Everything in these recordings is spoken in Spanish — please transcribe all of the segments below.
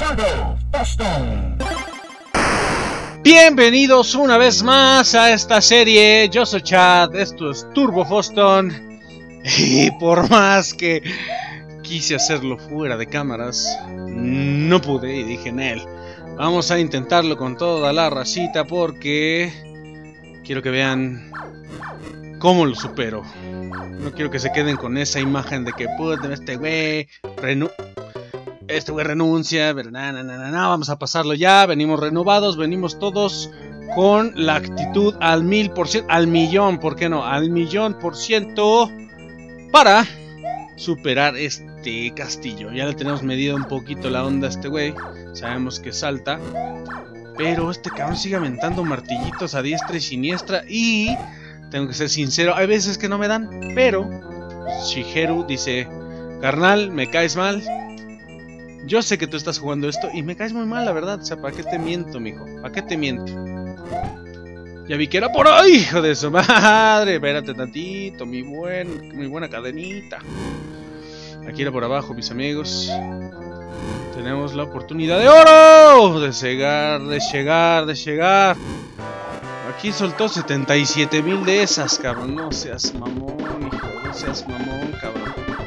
Bienvenidos una vez más a esta serie. Yo soy Chad, esto es Turbo Foston. Y por más que quise hacerlo fuera de cámaras, no pude y dije, Nel, vamos a intentarlo con toda la racita porque quiero que vean cómo lo supero. No quiero que se queden con esa imagen de que puta, este güey renuncia, pero no, vamos a pasarlo ya. Venimos renovados, venimos todos con la actitud al 1000%, al millón, ¿por qué no? Al 1000000% para superar este castillo. Ya le tenemos medido un poquito la onda a este güey, sabemos que salta, pero este cabrón sigue aventando martillitos a diestra y siniestra y tengo que ser sincero, hay veces que no me dan, pero Shigeru dice, carnal, me caes mal. Yo sé que tú estás jugando esto y me caes muy mal, la verdad. O sea, ¿para qué te miento, mijo? ¿Para qué te miento? Ya vi que era por ahí, hijo de su madre. Espérate tantito, mi buena cadenita. Aquí era por abajo, mis amigos. Tenemos la oportunidad de oro. De llegar. Aquí soltó 77,000 de esas, cabrón. No seas mamón, hijo. No seas mamón, cabrón.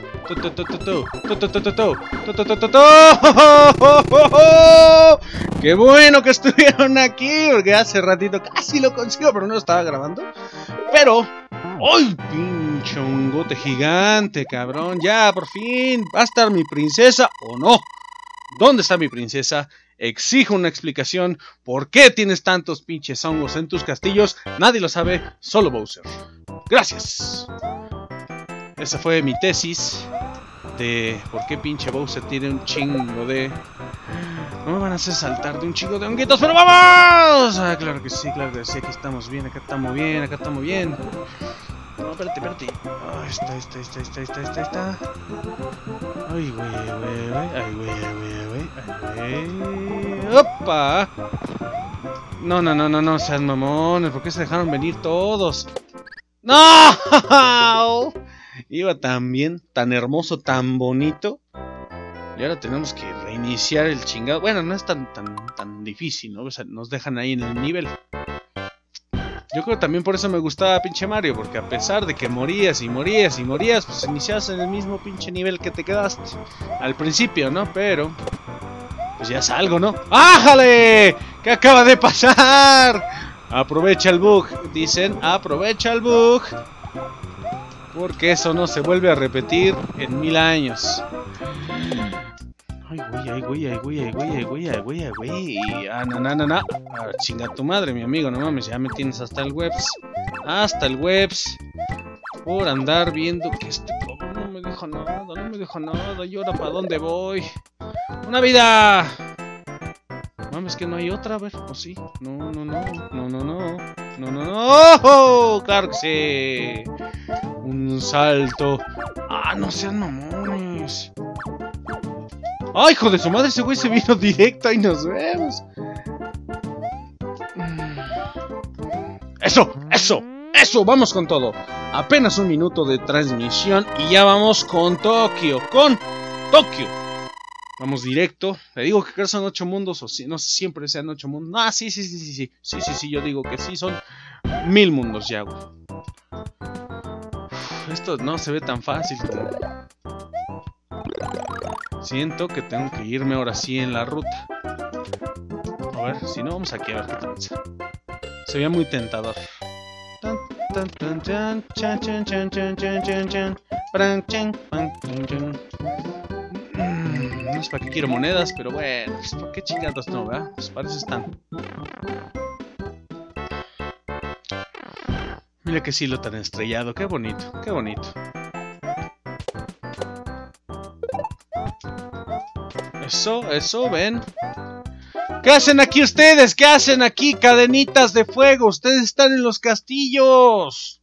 Qué bueno que estuvieron aquí, porque hace ratito casi lo consigo, pero no lo estaba grabando. Pero, ¡ay, pinche hongote gigante, cabrón! Ya, por fin, ¿va a estar mi princesa o no? ¿Dónde está mi princesa? Exijo una explicación. ¿Por qué tienes tantos pinches hongos en tus castillos? Nadie lo sabe, solo Bowser. Gracias. Esa fue mi tesis de por qué pinche Bowser tiene un chingo de... No me van a hacer saltar de un chingo de honguitos, pero ¡vamos! Ah, claro que sí, aquí estamos bien, acá estamos bien. No, espérate. Ahí está. Ay, güey. ¡Opa! No, sean mamones, ¿por qué se dejaron venir todos? ¡No! Iba tan bien, tan hermoso, tan bonito. Y ahora tenemos que reiniciar el chingado. Bueno, no es tan difícil, ¿no? O sea, nos dejan ahí en el nivel. Yo creo que también por eso me gustaba pinche Mario, porque a pesar de que morías, pues iniciabas en el mismo pinche nivel que te quedaste al principio, ¿no? Pero pues ya es algo, ¿no? ¡Ájale! ¿Qué acaba de pasar? Aprovecha el bug, dicen, aprovecha el bug. Porque eso no se vuelve a repetir en 1000 años. Ay, güey. Ah, no. Ah, chinga tu madre, mi amigo, no mames, ya me tienes hasta el webs. Por andar viendo que este pobre no me dijo nada. ¿Y ahora para dónde voy? ¡Una vida! Mames, que no hay otra, a ver, ¿o sí? No. ¡Oh! ¡Claro que sí! Un salto. ¡Ah, no sean mamones! ¡Ay, hijo de su madre! Ese güey se vino directo y nos vemos. ¡Eso! ¡Vamos con todo! Apenas un minuto de transmisión y ya vamos con Tokio. Vamos directo. Le digo que creo son 8 mundos o si, no sé, siempre sean 8 mundos. Ah, sí. Sí, yo digo que sí, son 1000 mundos ya, güey. Esto no se ve tan fácil. Siento que tengo que irme ahora sí en la ruta. A ver, si no, vamos aquí a ver qué tal. Se veía muy tentador. No es para qué quiero monedas, pero bueno, pues para qué chingados no, ¿verdad? Pues para eso están. Mira que cielo tan estrellado, qué bonito. Eso, ven. ¿Qué hacen aquí ustedes? ¿Qué hacen aquí, cadenitas de fuego? Ustedes están en los castillos.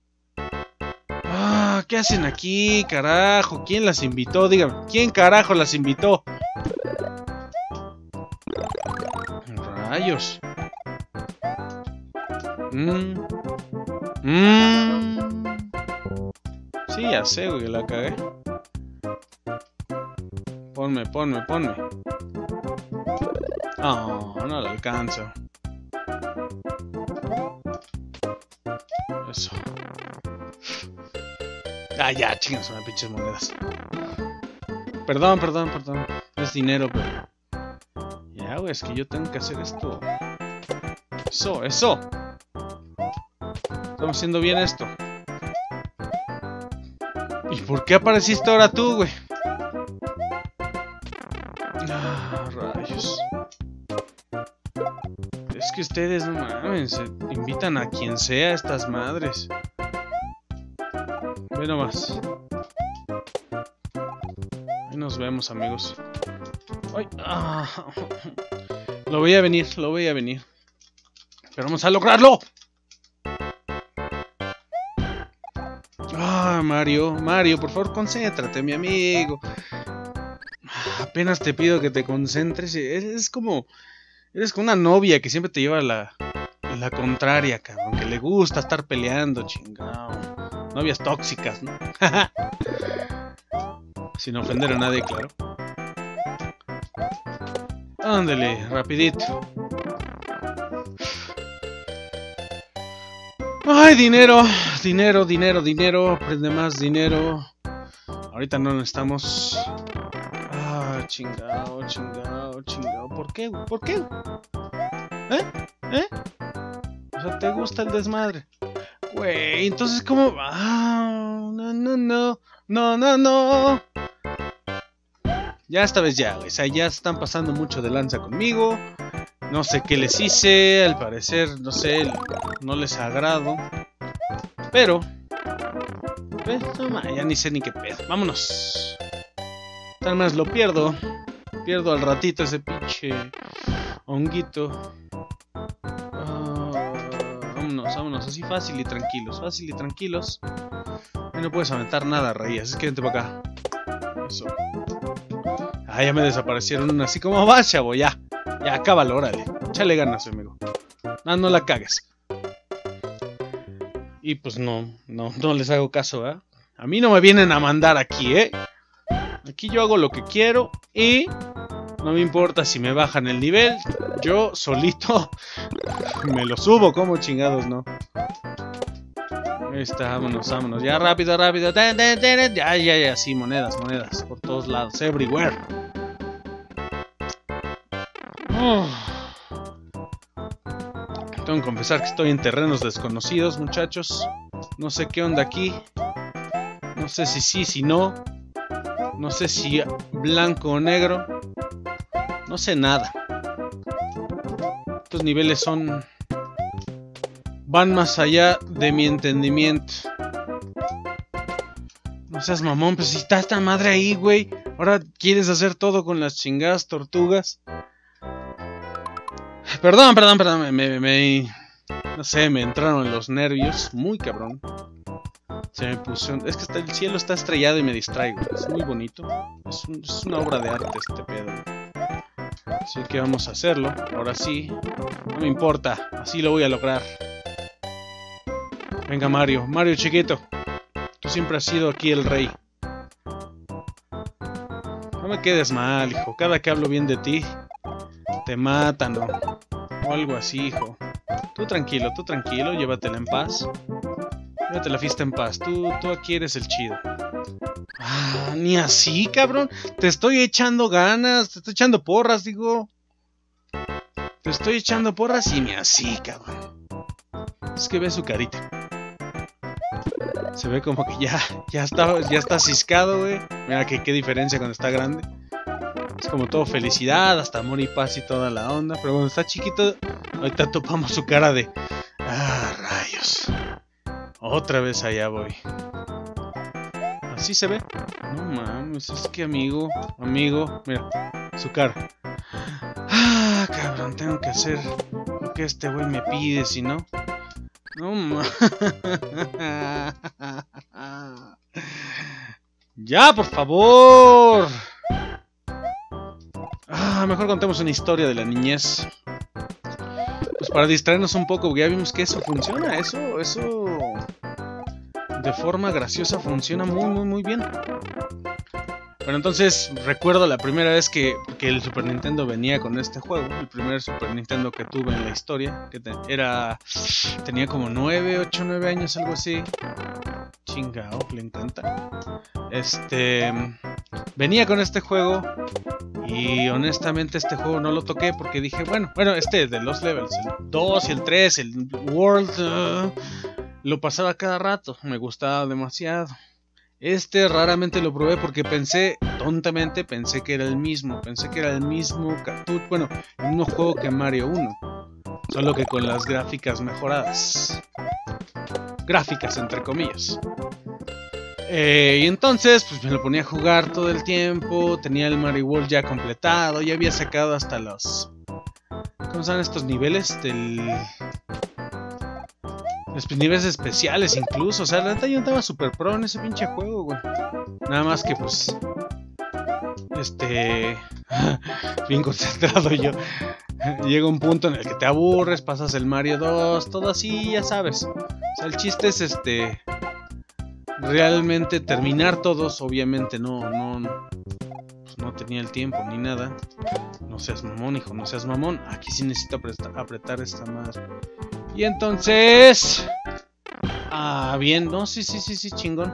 Ah, ¿qué hacen aquí, carajo? ¿Quién las invitó? Dígame, ¿quién carajo las invitó? Rayos. Sí, ya sé, güey, la cagué. Ponme. Oh, no le alcanzo. Eso. Ah, ya, chingas, son pinches monedas. Perdón. Es dinero, pero... Ya, güey, es que yo tengo que hacer esto. Eso. Estamos haciendo bien esto. ¿Y por qué apareciste ahora tú, güey? Ah, rayos. Es que ustedes, no mames, invitan a quien sea a estas madres. Ve nomás. Ahí nos vemos, amigos. Ay, lo veía venir. Pero vamos a lograrlo. Mario, por favor, concéntrate, mi amigo. Apenas te pido que te concentres. Eres como una novia que siempre te lleva la contraria, cabrón. Que le gusta estar peleando, chingado. Novias tóxicas, ¿no? Sin ofender a nadie, claro. Ándale, rapidito. Ay, dinero. Prende más dinero. Ahorita no necesitamos. Chingado. ¿Por qué? ¿Eh? O sea, ¿te gusta el desmadre? Güey, entonces ¿cómo? No. Ya esta vez ya, güey. O sea, ya están pasando mucho de lanza conmigo. No sé qué les hice. Al parecer, no sé, no les agrado. Pero... ya ni sé ni qué pedo. Vámonos. Tal vez lo pierdo. Pierdo al ratito ese pinche honguito. Vámonos. Así fácil y tranquilos. Y no puedes aventar nada, Rey. Así que vente para acá. Eso. Ya me desaparecieron así como va, chavo. Ya, acábalo, órale. Échale ganas, amigo. No la cagues. Y pues no les hago caso, ¿eh? A mí no me vienen a mandar aquí, ¿eh? Aquí yo hago lo que quiero y no me importa si me bajan el nivel. Yo solito me lo subo, como chingados, ¿no? Ahí está, vámonos. Ya, rápido. Ya, sí, monedas. Por todos lados, everywhere. Tengo que confesar que estoy en terrenos desconocidos, muchachos. No sé qué onda aquí. No sé si sí, si no. No sé si blanco o negro. No sé nada. Estos niveles van más allá de mi entendimiento. No seas mamón, pues si está esta madre ahí, güey. Ahora quieres hacer todo con las chingadas tortugas. Perdón. No sé, me entraron los nervios. Muy cabrón. Se me puso... Es que el cielo está estrellado y me distraigo. Es muy bonito. Es una obra de arte este pedo. Así que vamos a hacerlo. Ahora sí. No me importa. Así lo voy a lograr. Venga, Mario. Mario chiquito. Tú siempre has sido aquí el rey. No me quedes mal, hijo. Cada que hablo bien de ti, te matan, ¿no? O algo así, hijo. Tú tranquilo. Llévatela en paz. Llévate la fiesta en paz. Tú aquí eres el chido. Ni así, cabrón. Te estoy echando ganas. Te estoy echando porras, digo. Te estoy echando porras y ni así, cabrón. Es que ve su carita. Se ve como que ya está ciscado, güey. Mira qué diferencia cuando está grande. Es como todo felicidad, hasta amor y paz y toda la onda. Pero cuando está chiquito, ahorita topamos su cara de... rayos. Otra vez allá voy. Así se ve. No mames, es que amigo, mira, su cara. Cabrón, tengo que hacer lo que este güey me pide, si no... No mames. Ya, por favor. Mejor contemos una historia de la niñez. Pues para distraernos un poco, porque ya vimos que eso funciona. Eso de forma graciosa funciona muy bien. Pero entonces recuerdo la primera vez que el Super Nintendo venía con este juego. El primer Super Nintendo que tuve en la historia. Que tenía como 9 años, algo así. Chingao, le encanta. Venía con este juego. Y honestamente este juego no lo toqué porque dije, bueno, de los levels, el 2 y el 3, el World, lo pasaba cada rato, me gustaba demasiado. Raramente lo probé porque tontamente pensé que era el mismo bueno, el mismo juego que Mario 1, solo que con las gráficas mejoradas. Gráficas entre comillas. Y entonces pues me lo ponía a jugar todo el tiempo. Tenía el Mario World ya completado. Ya había sacado hasta los... ¿Cómo se llaman estos niveles? Los niveles especiales incluso. O sea, la neta yo estaba super pro en ese pinche juego, güey. Nada más que pues... bien concentrado yo. Llega un punto en el que te aburres. Pasas el Mario 2. Todo así, ya sabes. O sea, el chiste es realmente terminar todos. Obviamente no tenía el tiempo ni nada. No seas mamón, hijo, no seas mamón. Aquí sí necesito apretar esta madre. Y entonces... bien, no, sí, chingón.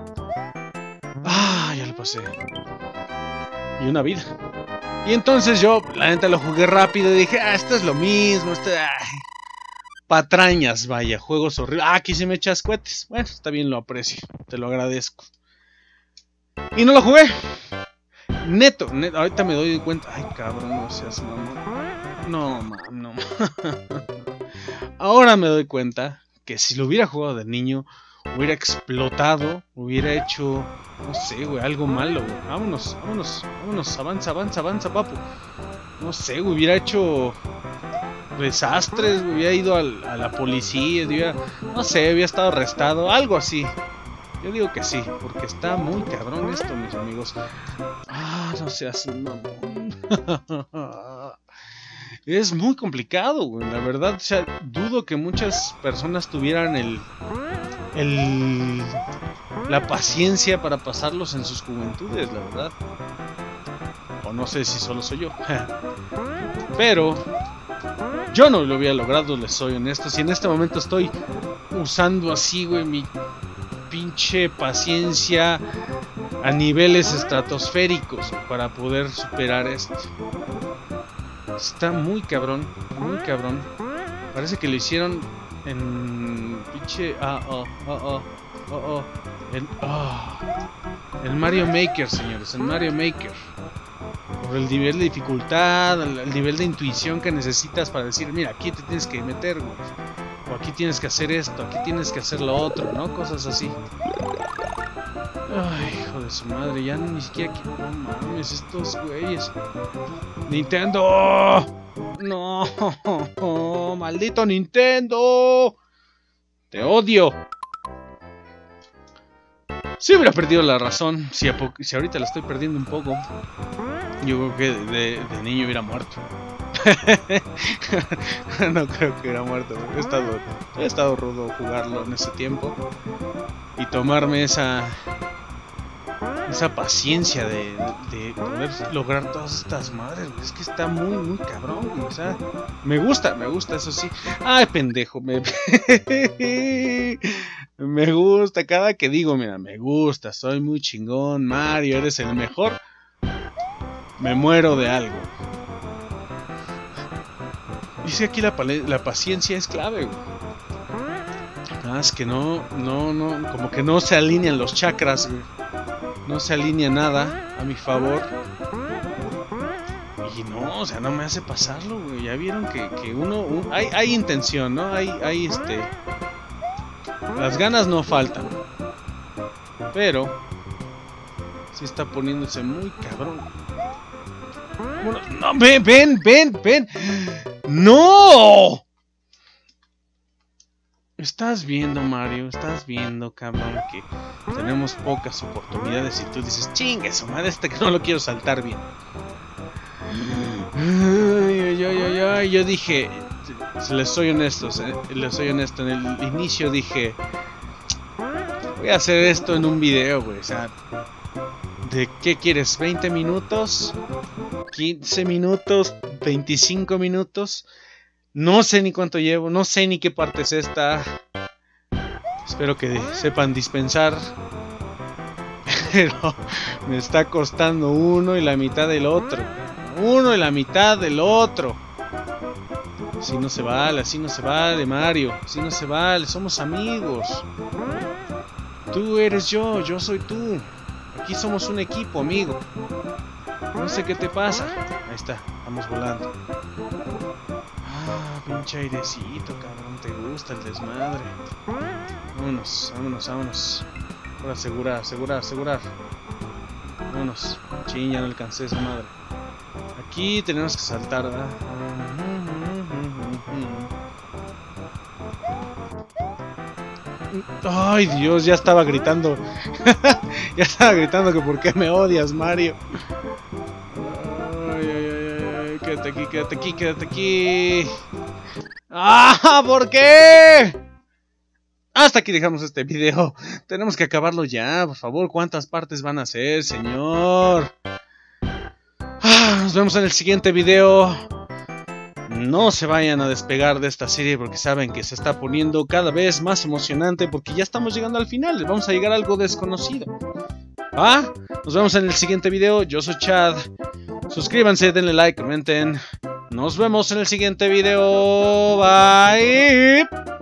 Ya lo pasé. Y una vida. Y entonces yo, la neta, lo jugué rápido y dije, esto es lo mismo, patrañas, vaya, juegos horribles. Aquí sí me echas cohetes. Bueno, está bien, lo aprecio, te lo agradezco. Y no lo jugué. Neto, ahorita me doy cuenta. Ay, cabrón, no seas mamón. No. Ahora me doy cuenta que si lo hubiera jugado de niño, hubiera explotado, hubiera hecho, no sé, güey, algo malo, güey. Vámonos, avanza, papu. No sé, güey, hubiera hecho desastres, hubiera ido a la policía, no sé, hubiera estado arrestado, algo así. Yo digo que sí, porque está muy cabrón esto, mis amigos. No seas mamón. Es muy complicado, güey, la verdad. O sea, dudo que muchas personas tuvieran la paciencia para pasarlos en sus juventudes, la verdad. O no sé si solo soy yo. Pero yo no lo hubiera logrado, les soy honesto. Si en este momento estoy usando así, güey, mi pinche paciencia a niveles estratosféricos para poder superar esto. Está muy cabrón, muy cabrón. Parece que lo hicieron en pinche... El Mario Maker, señores, el Mario Maker. Por el nivel de dificultad, el nivel de intuición que necesitas para decir, mira, aquí te tienes que meter, güey. O aquí tienes que hacer esto, aquí tienes que hacer lo otro, ¿no? Cosas así. Ay, hijo de su madre, ya ni siquiera... No mames, estos güeyes. ¡Nintendo! ¡No! ¡Maldito Nintendo! ¡Te odio! Si hubiera perdido la razón, si ahorita la estoy perdiendo un poco, yo creo que de niño hubiera muerto. No creo que hubiera muerto. He estado rudo jugarlo en ese tiempo y tomarme esa paciencia de poder lograr todas estas madres. Es que está muy, muy cabrón, güey. O sea, me gusta, eso sí. Ay, pendejo, me gusta. Cada que digo, mira, me gusta, soy muy chingón, Mario, eres el mejor, me muero de algo. Dice aquí la paciencia es clave, güey. Nada más que no, como que no se alinean los chakras, güey. No se alinea nada a mi favor. Y no, o sea, no me hace pasarlo, güey. Ya vieron que hay intención, ¿no? Hay las ganas no faltan. Pero sí está poniéndose muy cabrón. Bueno, no, ven. ¡No! Estás viendo, Mario, estás viendo, cabrón, que tenemos pocas oportunidades y tú dices, chingue su madre, que no lo quiero saltar bien. Yo dije, les soy honesto, en el inicio dije, voy a hacer esto en un video, güey, o sea, ¿De qué quieres? ¿20 minutos? ¿15 minutos? ¿25 minutos? No sé ni cuánto llevo, no sé ni qué parte es esta. Espero que sepan dispensar. Pero me está costando uno y la mitad del otro. Uno y la mitad del otro. Así no se vale, Mario. Así no se vale, somos amigos. Tú eres yo soy tú. Aquí somos un equipo, amigo. No sé qué te pasa. Ahí está, vamos volando. Ah, pinche airecito, cabrón. Te gusta el desmadre. Vámonos. Ahora asegurar. Vámonos. Chin, ya no alcancé esa madre. Aquí tenemos que saltar, ¿verdad? Ay, Dios, ya estaba gritando. Ya estaba gritando que por qué me odias, Mario. Ay, quédate aquí. ¡Ah! ¿Por qué? Hasta aquí dejamos este video. Tenemos que acabarlo ya, por favor. ¿Cuántas partes van a ser, señor? Nos vemos en el siguiente video. No se vayan a despegar de esta serie porque saben que se está poniendo cada vez más emocionante porque ya estamos llegando al final. Vamos a llegar a algo desconocido. Nos vemos en el siguiente video. Yo soy Chad. Suscríbanse, denle like, comenten. Nos vemos en el siguiente video. Bye.